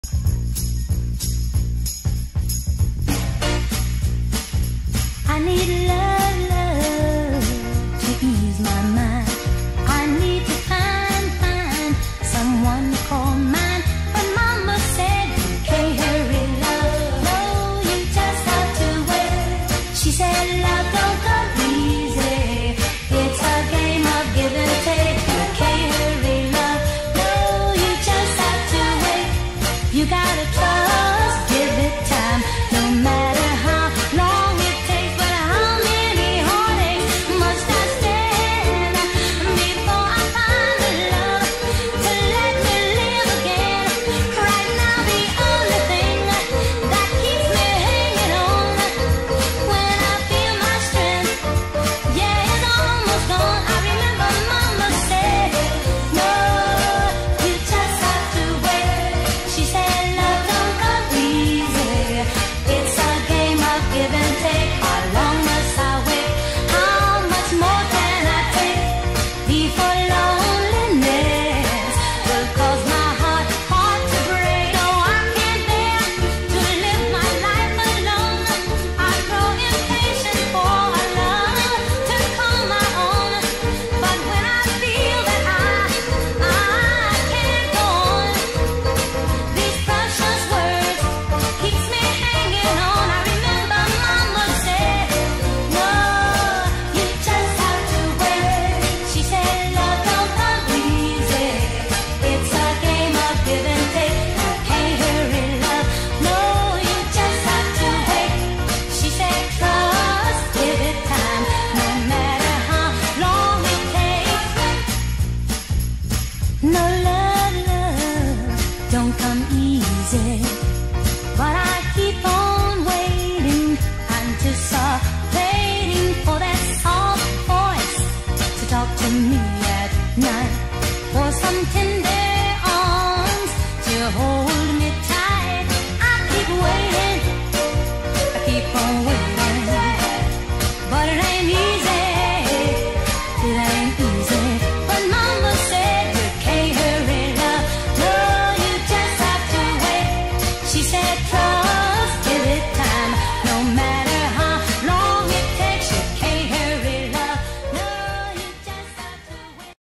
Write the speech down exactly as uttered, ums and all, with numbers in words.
I need love, love to ease my mind. I need to find, find someone to call mine. But Mama said you can't hurry love. No, you just have to wait. She said love don't come easy. It's a game of give and take. You can't hurry love. No, you just have to wait. You gotta trust, give it time. No matter how long it takes, but how many heartaches must I stand before I find the love to let me live again? Right now the only thing that keeps me hanging on when I feel my strength, yeah, it's almost gone. I remember Mama said, no, you just have to wait. She said love don't come easy. It's a game of give and take. How long must I wait? How much more can I take before loneliness will cause my heart, heart to break? No, I can't bear to live my life alone. I grow impatient for a love to call my own. But when I feel that I, I can't go on, these precious words keeps me hanging on. I remember Mama said, no, you just have to wait. She said love don't come easy. It's a game of give and take. You can't hurry love. No, you just have to wait. She said trust, give it time. No matter how long it takes. No, love, love don't come easy. But I keep on waiting, anticipating for that soft voice to talk to me at night, for some tender arms to hold